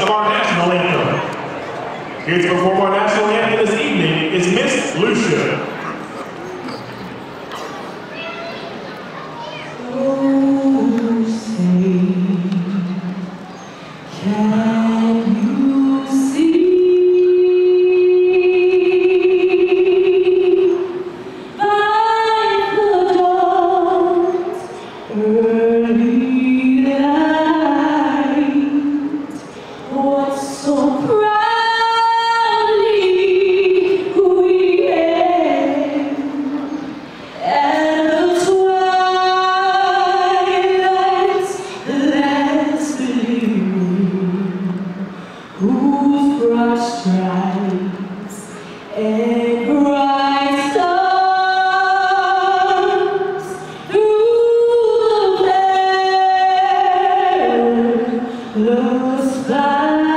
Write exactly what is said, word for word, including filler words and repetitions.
of our national anthem. Here to perform our national anthem this evening is Miss Lucia. Oh, say, can you see by the dawn's early light what so proudly we hailed at the twilight's last gleaming, whose broad stripes and bright stars through the perilous fight